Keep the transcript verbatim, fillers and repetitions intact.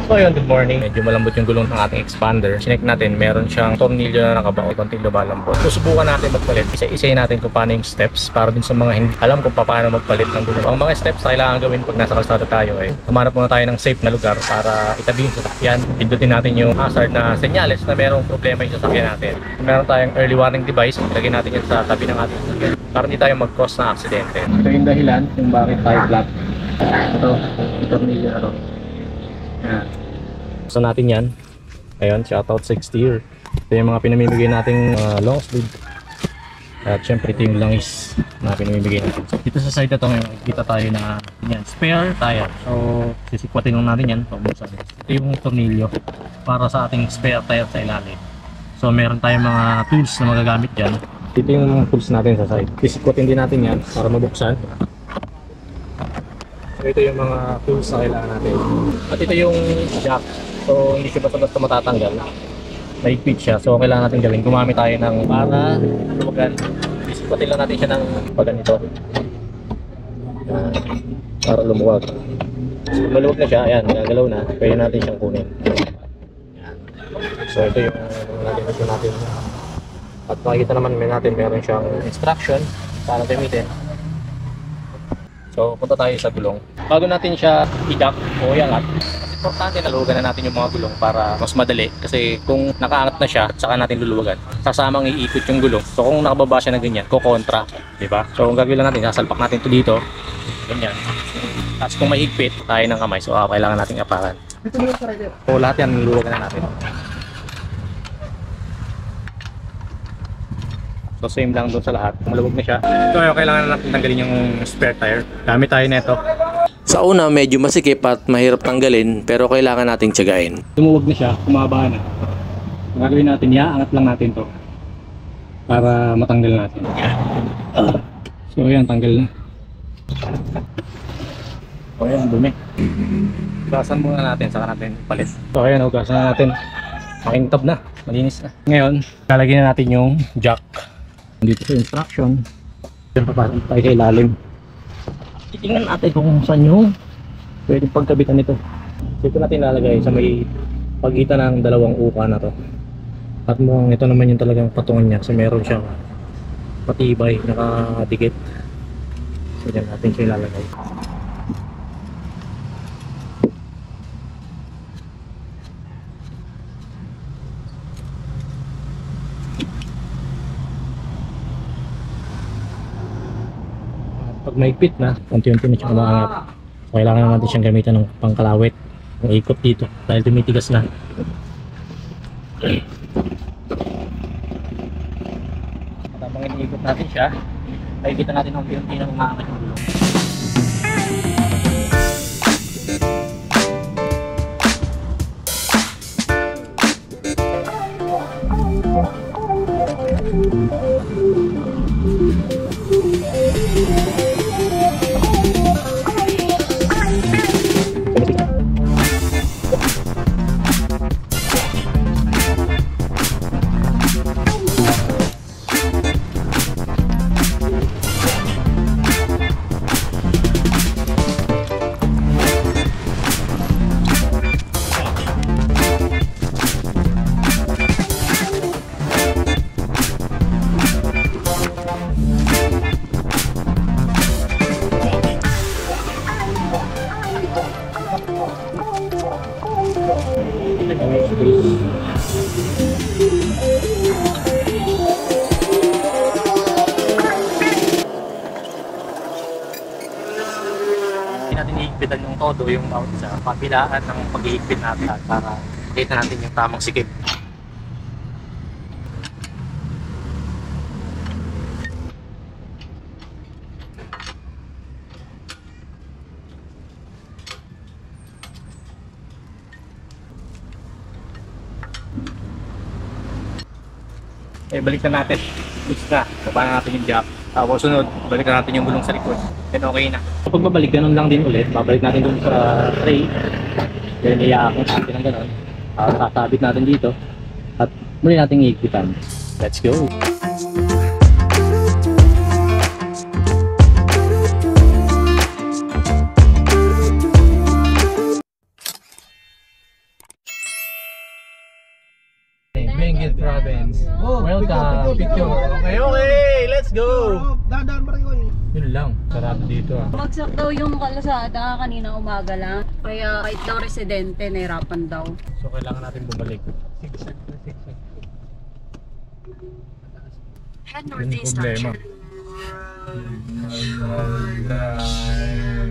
So yun, good morning. Medyo malambot yung gulong ng ating expander. Chinek natin, meron siyang tornilyo na nakabao, konting lumalambot. Susubukan natin magpalit. Isa-isay natin kung paano yung steps para din sa mga hindi alam kung paano magpalit ng gulong. Ang mga steps na kailangan gawin pag nasa kalsada tayo ay humanap muna tayo ng safe na lugar para itabi yung sasakyan. Pindutin natin yung hazard na senyales na merong problema yung sasakyan natin. Kung meron tayong early warning device, ilagay natin yun sa tabi ng ating sasakyan para hindi tayo mag-cause ng aksidente. Ito yung dahilan kung bakit tayo flat. Ito, yung tornilyo na to. Yan. Gusto natin yan. Ayun, shoutout sa Xteer. Ito yung mga pinamimigay nating uh, long sleeve. At syempre ito yung langis na pinamimigay natin. So, dito sa side na ito ngayon, kita tayo na yan, spare tire. So sisikwatin lang natin yan. Ito yung tornilyo para sa ating spare tire sa ilalim. So meron tayong mga tools na magagamit dyan. Ito yung tools natin sa side. Sisikwatin din natin yan para mabuksan. So ito yung mga tools na kailangan natin. At ito yung jack. So hindi siya basta-basta matatanggal. Mahigpit siya. So kailangan natin gawin. Gumamit tayo ng para luwagan. Isikwatin lang natin siya ng paganito. Uh, para lumuwag. So maluwag na siya. Ayan, gagalaw na. Pwede natin siyang kunin. So ito yung nalilagyan natin. At makikita naman may natin meron siyang instruction para gamitin. So punta tayo sa gulong. Bago natin siya i-dock o i-angat, importante na luwagan na natin yung mga gulong para mas madali. Kasi kung nakaangat na siya, saka natin luluwagan, sasamang iikot yung gulong. So kung nakababa siya na ganyan, kukontra, di ba? So kung gagawin lang natin, sasalpak natin ito dito, ganyan. Tapos kung mahigpit tayo ng kamay, so uh, kailangan nating aparan. So lahat yan, luluwagan na natin. So same lang doon sa lahat, maluwag na siya. So ayun, kailangan natin tanggalin yung spare tire. Gamit tayo nito. Sa una medyo masikip at mahirap tanggalin pero kailangan nating tiyagain. Lumuwag na siya, kumaba na. Ang gagawin natin, iaangat lang natin to para matanggal natin. So ayan, tanggal na. So ayan, dumi. Ugasan muna natin, saka natin palit. So ayan, ugasan na natin. Makintab na, malinis na. Ngayon, lalagyan na natin yung jack. Dito sa instruction. Diyan papasok tayo sa ilalim. Titingnan natin kung saan yung pwedeng pagkabitan nito. Dito natin lalagay sa may pagitan ng dalawang uka na to. At mukhang ito naman yung talagang patungan niya. So meron siyang patibay, nakadikit. So dyan natin siya ilalagay. Pag mahigpit na, unti-unti na siyang umaangat. So, kailangan natin siyang gamitan ng pangkalawit, ng ikot dito dahil tumitigas na. Habang iniikot natin siya, makikita natin unti-unti na umaangat yung gulong. Hindi natin ihigpitan yung todo, yung bawat isa, pabilaan ng pag-ihigpit natin para makita natin yung tamang sikip. Eh, balik na natin. Fix na. Baba na natin yung jack. Tapos sunod, balik na natin yung gulong sa likod. Then okay na. Pag babalik, ganun lang din ulit. Babalik natin dun sa tray. Then iyaakit natin ng ganun. Uh, Sasabit natin dito. At muli natin iigpitan. Let's go! Benguet Province. Oh, Welcome. Picture. Okay, okay. Let's go. Dadaan pa rin ko eh. Yun lang. Sarado dito ah. Bagsak daw yung kalsada kanina umaga lang. Kaya kahit daw residente, nahirapan daw. So kailangan natin bumalik. Zigzag na zigzag. Head Yun northeast problema. on